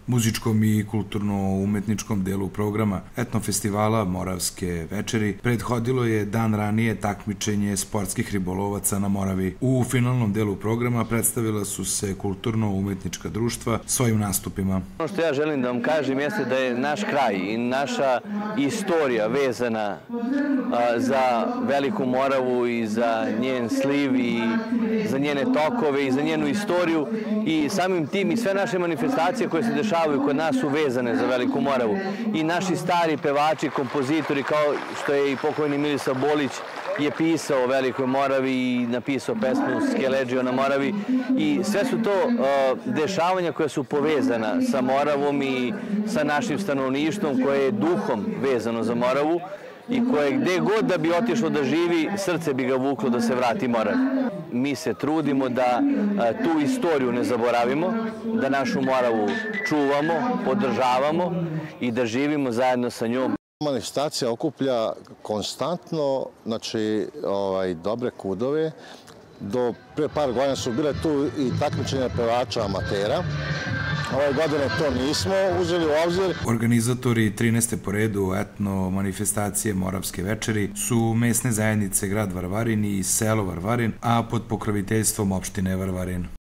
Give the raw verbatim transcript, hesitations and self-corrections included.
Muzičkom i kulturno-umetničkom delu programa etnofestivala Moravske večeri prethodilo je dan ranije takmičenje sportskih ribolovaca na Moravi. U finalnom delu programa predstavila su se kulturno-umetnička društva svojim nastupima. Ono što ja želim da vam kažem jeste da je naš kraj i naša istorija vezana za Veliku Moravu i za njen sliv i za njene tokove i za njenu istoriju i samim tim i sve naše manifestacije koje se dešavaju kod nas su vezane za Veliku Moravu. I naši stari pevači, kompozitori, kao što je i pokojni Milisav Bolić, je pisao o Velikoj Moravi i napisao pesmu Skeleđio na Moravi. I sve su to dešavanja koja su povezana sa Moravom i sa našim stanovništvom koje je duhom vezano za Moravu i koje gde god da bi otišlo da živi, srce bi ga vuklo da se vrati Moravi. Mi se trudimo da tu istoriju ne zaboravimo, da našu Moravu čuvamo, podržavamo i da živimo zajedno sa njom. Manifestacija okuplja konstantno, znači, dobre kudove. Do pre par godina su bile tu i takmičenja pevača amatera. Ove godine to nismo uzeli u obzir. Organizatori trinaeste po redu etno manifestacije Moravske večeri su mesne zajednice grad Varvarin i selo Varvarin, a pod pokroviteljstvom opštine Varvarin.